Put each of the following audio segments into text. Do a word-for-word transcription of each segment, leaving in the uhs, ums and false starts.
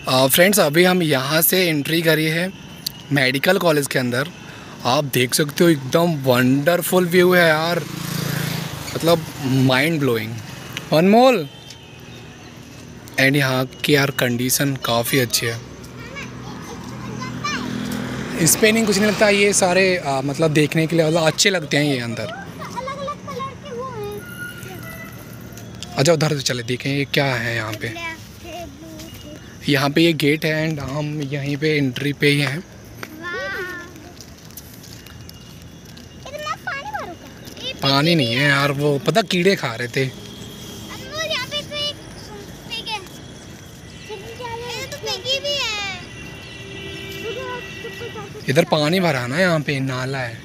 Friends अभी हम यहाँ से एंट्री करी है मेडिकल कॉलेज के अंदर। आप देख सकते हो एकदम वंडरफुल व्यू है यार, मतलब माइंड ब्लोइंग, अनमोल। एंड यहाँ की यार कंडीशन काफ़ी अच्छी है। इस पे नहीं कुछ नहीं लगता, ये सारे आ, मतलब देखने के लिए मतलब अच्छे लगते हैं ये अंदर। अच्छा उधर से चले देखें ये क्या है यहाँ पे। यहाँ पे ये गेट है एंड हम यहीं पे एंट्री पे ही हैं। पानी नहीं है यार, वो पता कीड़े खा रहे थे। इधर पानी भरा ना, यहाँ पे नाला है।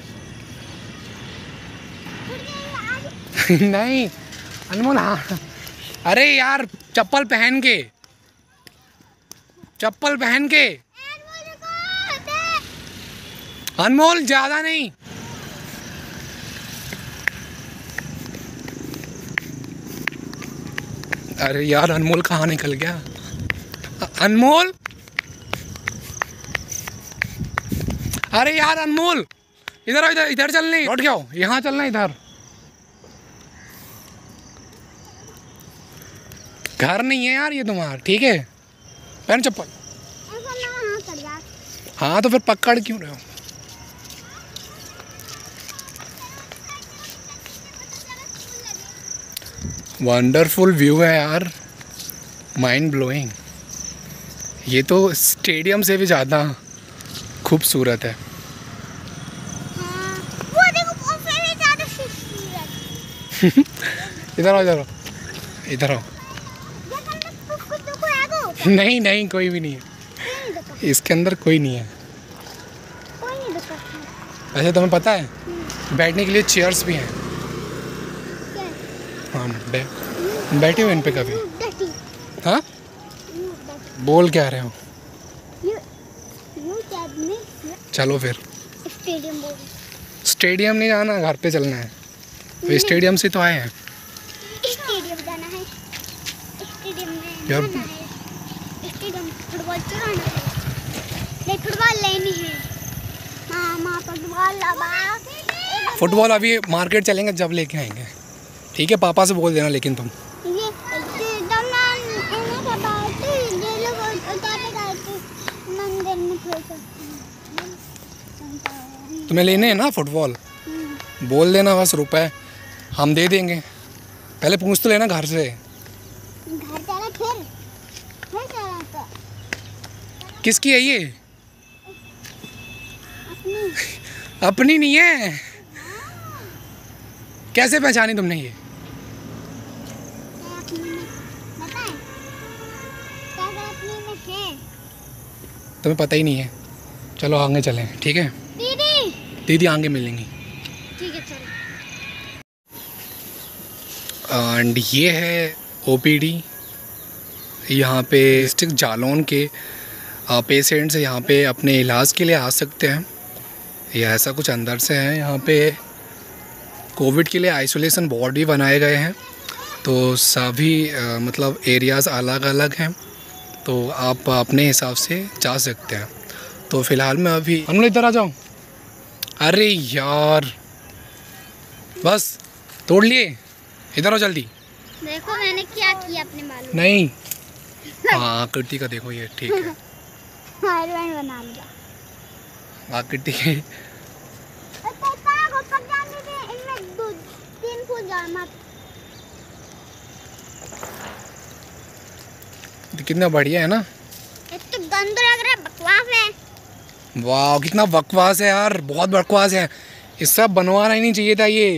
नहीं अनमोल, हाँ अरे यार चप्पल पहन के, चप्पल पहन के अनमोल, ज्यादा नहीं। अरे यार अनमोल कहाँ निकल गया अनमोल। अरे यार अनमोल इधर आओ, इधर इधर चलने, लौट के आओ, यहाँ चलना इधर। घर नहीं है यार ये तुम्हारा, ठीक है पहन चप्पल। हाँ तो फिर पकड़ क्यों रहे हो। वंडरफुल व्यू है यार, माइंड ब्लोइंग। ये तो स्टेडियम से भी ज़्यादा खूबसूरत है। वो देखो फिर ज़्यादा खूबसूरत। इधर आओ, इधर आओ, इधर आओ। नहीं नहीं कोई भी नहीं है इसके अंदर, कोई नहीं है। ऐसे तुम्हें पता है बैठने के लिए चेयर्स भी हैं। हाँ बै, बैठे हो इन पे कभी? हाँ बोल क्या रहे हो? चलो फिर स्टेडियम स्टेडियम नहीं जाना, घर पे चलना है। तो स्टेडियम से तो आए हैं। स्टेडियम जाना है, स्टेडियम में यार जाना है, स्टेडियम फुटबॉल चलाना है, नहीं फुटबॉल लेनी है। मामा फुटबॉल लगा। फुटबॉल अभी मार्केट चलेंगे जब लेके आएंगे, ठीक है? पापा से बोल देना लेकिन तुम। ये मंदिर में तुम्हें लेने हैं ना फुटबॉल, बोल देना बस, रुपए हम दे देंगे। पहले पूछ तो लेना घर से। घर चला फिर फिर चला तो किसकी है ये? अपनी अपनी नहीं है। कैसे पहचानी तुमने ये? अपनी में बताए क्या अपनी में है, तुम्हें पता ही नहीं है। चलो आगे चलें, ठीक है? दीदी दीदी आगे मिलेंगी। ठीक है चलो। एंड ये है ओपीडी। यहाँ पे डिस्ट्रिक्ट जालौन के पेशेंट्स यहाँ पे अपने इलाज के लिए आ सकते हैं। ये ऐसा कुछ अंदर से है। यहाँ पे कोविड के लिए आइसोलेशन वार्ड भी बनाए गए हैं, तो सभी आ, मतलब एरियाज़ अलग अलग हैं, तो आप अपने हिसाब से जा सकते हैं। तो फ़िलहाल मैं अभी, हम लोग इधर आ जाओ। अरे यार बस तोड़ लिए, इधर आओ जल्दी। देखो मैंने क्या किया अपने बालों में। नहीं हाँ आकृति का देखो, ये ठीक है। आयरन बना लिया आकृति के इनमें दो तीन फूल जाए मत। कितना बढ़िया है ना। ये तो गंदा लग रहा है, बकवास है। वाह कितना बकवास है यार, बहुत बकवास है। ये सब बनवाना ही नहीं चाहिए था ये।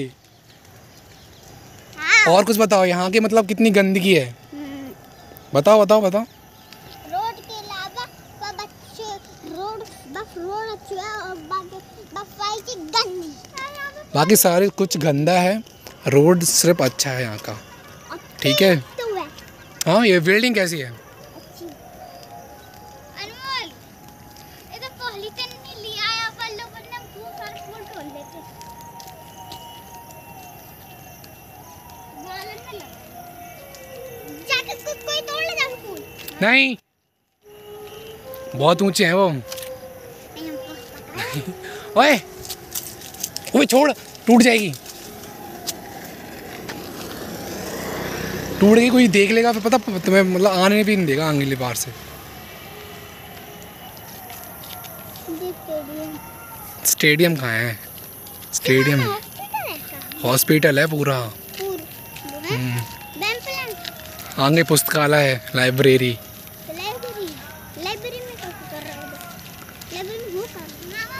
हाँ। और कुछ बताओ, यहाँ की मतलब कितनी गंदगी है, बताओ बताओ बताओ। रोड के अलावा सब अच्छे, रोड बस रोड अच्छी है और बाकी सफाई की गंदी। बाकी सारे कुछ गंदा है, रोड सिर्फ अच्छा है यहाँ का, ठीक है? तो है हाँ ये बिल्डिंग कैसी है? अच्छी। अनमोल इधर पॉलीथिन नहीं लिया है, पर लोगों ने बहुत सारे फूल तोड़ देते। गालन में लगा जाके को, कोई तोड़ ले जाके फूल। नहीं बहुत ऊंचे हैं वो। नहीं, हमको पता है। ओए ओए छोड़, टूट जाएगी। टूट गई, कोई देख लेगा फिर पता तुम्हें, मतलब आने भी नहीं देगा आंगली बाहर से। ये स्टेडियम। स्टेडियम कहाँ है? स्टेडियम हॉस्पिटल है क्या? हॉस्पिटल है पूरा। पूर वो है बैंक प्लान। आगे पुस्तकालय है, लाइब्रेरी। लाइब्रेरी लाइब्रेरी में क्या कर रहा है? लाइब्रेरी में हो कर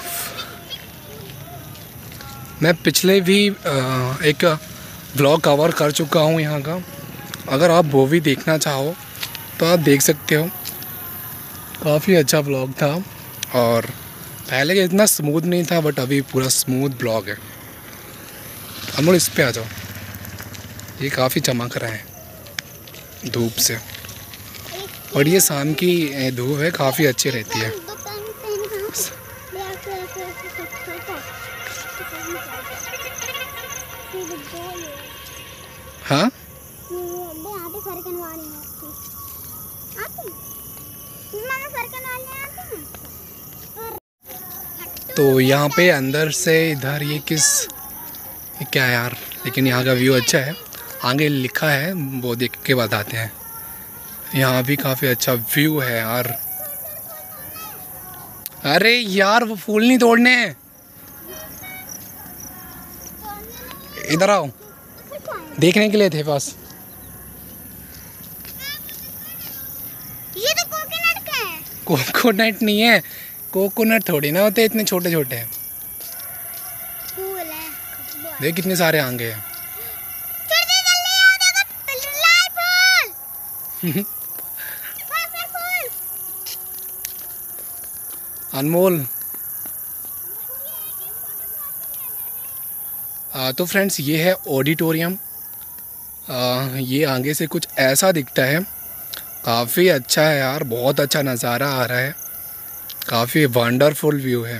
मैं पिछले भी अ, एक ब्लॉग कवर कर चुका हूँ यहाँ का। अगर आप वो भी देखना चाहो तो आप देख सकते हो। काफ़ी अच्छा ब्लॉग था और पहले के इतना स्मूथ नहीं था, बट अभी पूरा स्मूथ ब्लॉग है। हम लोग इस पे आ जाओ, ये काफ़ी चमक रहा है धूप से, और ये शाम की अ, धूप है, काफ़ी अच्छी रहती है। दुकान पहन कहाँ से? ले आके ऐसे ऐसे सब करता। फिर बोल हाँ ये आते फरकन वाले हैं आते मामा फरकन वाले आते हैं। तो यहाँ पे अंदर से इधर ये किस, ये क्या है यार, लेकिन यहाँ का व्यू अच्छा है। आगे लिखा है वो देख के बताते हैं। यहाँ भी काफ़ी अच्छा व्यू है यार। अरे यार वो फूल नहीं तोड़ने हैं, इधर आओ, देखने के लिए थे बस। ये तो कोकोनट का है। कोकोनट नहीं है, कोकोनट थोड़ी ना होते, इतने छोटे छोटे हैं। फूल है। देख कितने सारे आंगे हैं। जल्दी जल्दी आओ, देखो लाल फूल। फूल फूल फूल। अनमोल। आ, तो फ्रेंड्स ये है ऑडिटोरियम। आ, ये आगे से कुछ ऐसा दिखता है। काफ़ी अच्छा है यार, बहुत अच्छा नज़ारा आ रहा है, काफ़ी वंडरफुल व्यू है।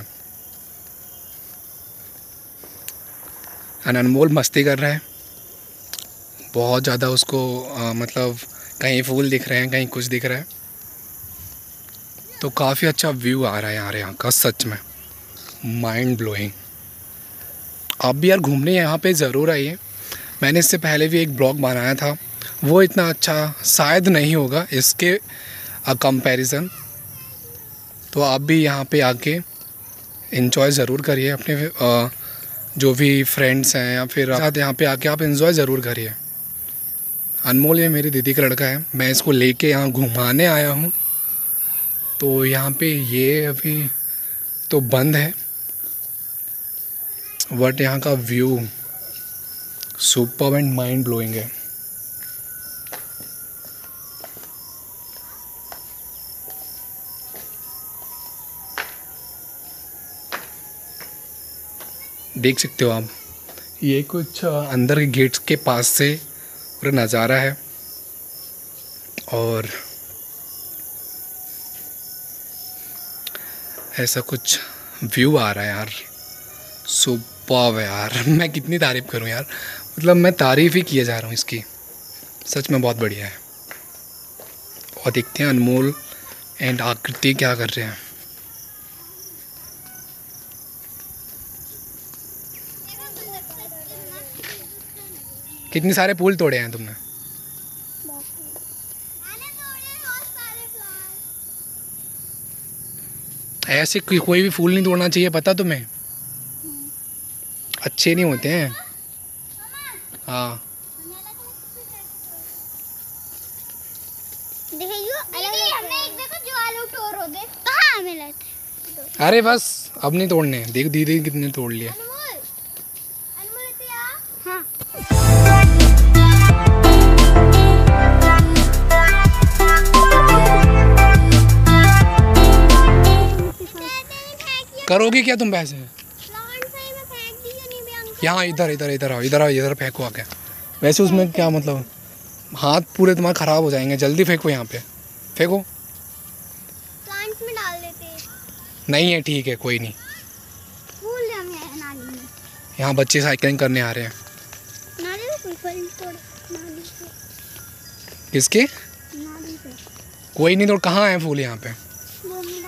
अनमोल मस्ती कर रहा है बहुत ज़्यादा, उसको आ, मतलब कहीं फूल दिख रहे हैं, कहीं कुछ दिख रहा है। तो काफ़ी अच्छा व्यू आ रहा है यार यहाँ का, सच में माइंड ब्लोइंग। आप भी यार घूमने यहाँ पे ज़रूर आइए। मैंने इससे पहले भी एक ब्लॉग बनाया था, वो इतना अच्छा शायद नहीं होगा इसके कंपैरिजन। तो आप भी यहाँ पे आके एंजॉय ज़रूर करिए, अपने आ, जो भी फ्रेंड्स हैं या फिर साथ यहाँ पे आके आप एंजॉय ज़रूर करिए। अनमोल ये मेरी दीदी का लड़का है, मैं इसको लेके यहाँ घुमाने आया हूँ। तो यहाँ पे ये अभी तो बंद है, बट यहाँ का view super and mind blowing है। देख सकते हो आप, ये कुछ अंदर के गेट्स के पास से पूरा नज़ारा है। और ऐसा कुछ व्यू आ रहा है यार, सुपर्ब है यार। मैं कितनी तारीफ़ करूं यार, मतलब मैं तारीफ़ ही किए जा रहा हूँ इसकी, सच में बहुत बढ़िया है। और देखते हैं अनमोल एंड आकृति क्या कर रहे हैं। कितने सारे फूल तोड़े हैं तुमने? ऐसे कोई कोई भी फूल नहीं तोड़ना चाहिए, पता तुम्हें? अच्छे नहीं होते हैं। हाँ अरे बस अब नहीं तोड़ने, देख दीदी कितने तोड़ लिए। हाँ। करोगे क्या तुम पैसे? यहाँ इधर इधर इधर आओ, इधर आओ, इधर फेंको आके। वैसे उसमें क्या मतलब, हाथ पूरे तुम्हारे ख़राब हो जाएंगे, जल्दी फेंको, यहाँ पे फेंको। प्लांट्स में डाल देते हैं। नहीं है, ठीक है, कोई नहीं। फूल हम नाली में। यहाँ बच्चे साइकिलिंग करने आ रहे हैं। नाली में कोई फल तोड़, नाली से। किसके? नाली से। कोई नहीं तोड़, कहाँ है फूल यहाँ पे? वो मेरा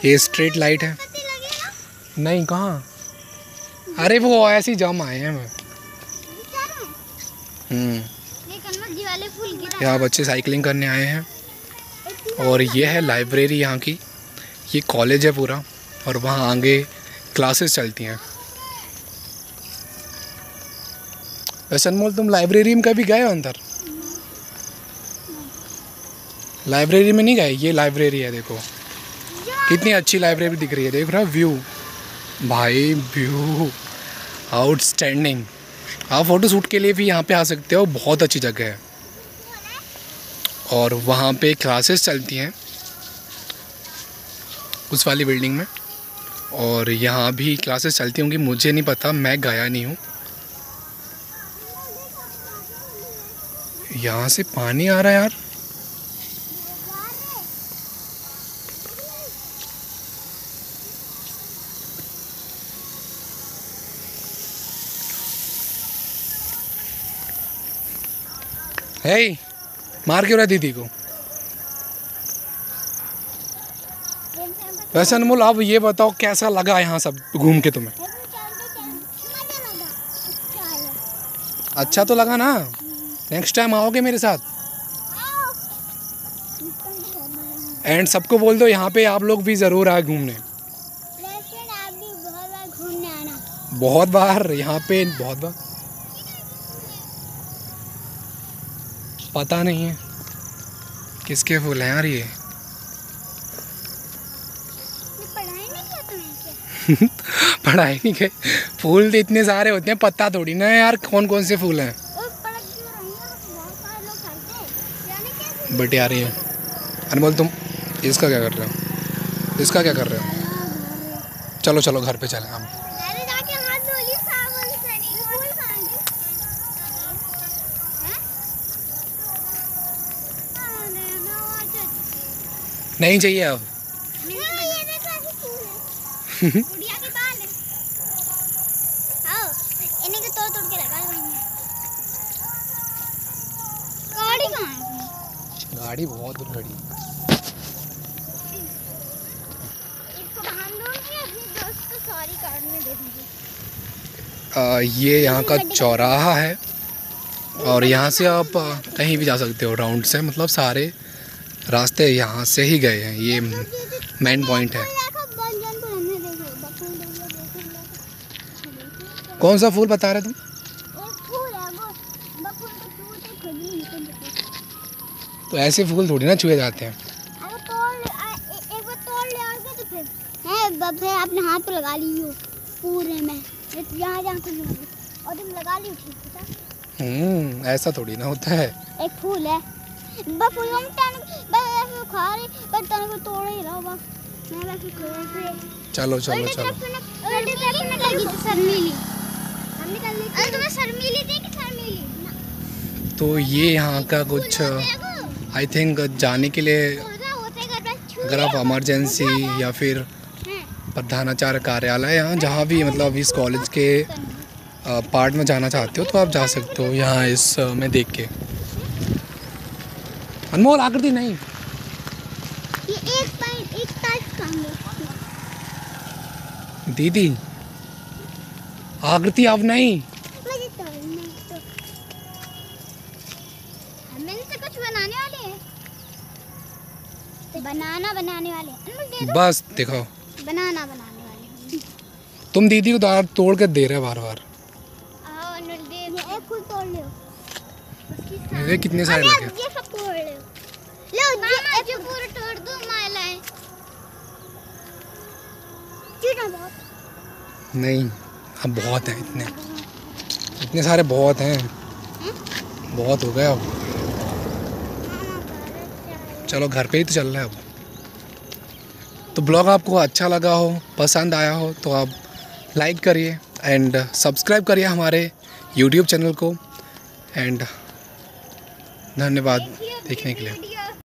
ये स्ट्रीट लाइट है। नहीं कहाँ, अरे वो ऐसे ही जम आए हैं। हम्म यहाँ बच्चे साइकिलिंग करने आए हैं। और ये है लाइब्रेरी यहाँ की, ये कॉलेज है पूरा, और वहाँ आगे क्लासेस चलती हैं। वैसे अनमोल तुम लाइब्रेरी में कभी गए हो अंदर? लाइब्रेरी में नहीं गए? ये लाइब्रेरी है, देखो कितनी अच्छी लाइब्रेरी दिख रही है। देख रहा व्यू भाई, व्यू आउटस्टैंडिंग। आप फ़ोटो शूट के लिए भी यहाँ पे आ सकते हो, बहुत अच्छी जगह है। और वहाँ पे क्लासेस चलती हैं उस वाली बिल्डिंग में, और यहाँ भी क्लासेस चलती होंगी, मुझे नहीं पता, मैं गया नहीं हूँ। यहाँ से पानी आ रहा है यार। हे, मार क्यों रहा दीदी को? वैसे अनमोल आप ये बताओ कैसा लगा यहाँ सब घूम के तुम्हें? अच्छा तो लगा ना? नेक्स्ट टाइम आओगे मेरे साथ? एंड सबको बोल दो यहाँ पे आप लोग भी ज़रूर आए घूमने। बहुत बार यहाँ पे, बहुत बार। पता नहीं है किसके फूल हैं यार ये। पढ़ाई नहीं के फूल तो इतने सारे होते हैं, पता थोड़ी ना यार कौन कौन से फूल हैं। बट यार ये अनमोल तुम इसका क्या कर रहे हो? इसका क्या कर रहे हो? चलो चलो घर पे चलें हम। नहीं चाहिए अब। गुड़िया के बाल हैं। आओ, इन्हीं को तोड़ तोड़ के लगा देंगे। गाड़ी कहाँ है? गाड़ी बहुत दूर खड़ी है। इसको बांध दूँगी, अपने दोस्त को सॉरी कार्ड में दे दूँगी। आ, ये यहाँ का चौराहा है, और यहाँ से आप कहीं भी जा सकते हो राउंड से, मतलब सारे रास्ते यहाँ से ही गए हैं। ये मेन पॉइंट है। कौन सा फूल बता रहे तुम? एक फूल है वो, बफूल को टूटे खुद ही निकल जाते हैं। तो ऐसे फूल थोड़ी ना छुए जाते हैं। अगर तोड़ एक बार तोड़ ले आओगे तो फिर है बब है, अपने हाथ पे लगा लियो पूरे में, यहाँ जहाँ खुद और तुम लगा लियो, ठीक है? हम्म ऐसा थोड़ी ना होता है। एक फूल है बफूल हम टन बस खा रहे, पर तन को तोड़ ही रहा बस। मैं वैसे खोल से चलो चलो चलो। लगी तो शर्मीली हमने कर ली। अरे तुम्हें शर्मीली थी कि शर्मीली? तो ये यहाँ का कुछ आई थिंक जाने के लिए, अगर आप इमरजेंसी या फिर प्रधानाचार्य कार्यालय, यहाँ जहाँ भी मतलब इस कॉलेज के पार्ट में जाना चाहते हो तो आप जा सकते हो यहाँ इस में देख के। अनमोल आकृति नहीं, ये एक पॉइंट एक टाइप का दीदी आकृति अब नहीं। मुझे तो नहीं तो हम इनसे कुछ बनाने वाले हैं, बनाना बनाने वाले हैं। बस देखो बनाना बनाने वाले हैं। तुम दीदी को दार तोड़ के दे रहे बार बार। आओ अनुल दे, एक फूल तोड़ लो। ये कितने सारे लगे? ये सब तोड़ लो। लो मामा जो पूरा तोड़ दो मालाएं। क्यों ना? नहीं अब बहुत हैं, इतने इतने सारे बहुत हैं, बहुत हो गए अब। चलो घर पे ही तो चल रहा है अब। तो ब्लॉग आपको अच्छा लगा हो, पसंद आया हो तो आप लाइक करिए एंड सब्सक्राइब करिए हमारे यूट्यूब चैनल को। एंड धन्यवाद देखने के लिए।